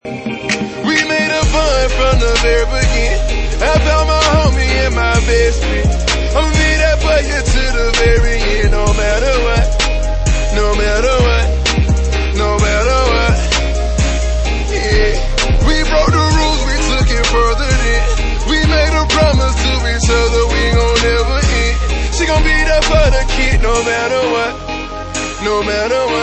We made a bond from the very beginning. I found my homie and my best friend. I'ma be that for you to the very end, no matter what, no matter what, no matter what. Yeah, we broke the rules, we took it further than. We made a promise to each other, we gon' never end. She gon' be there for the kid, no matter what, no matter what.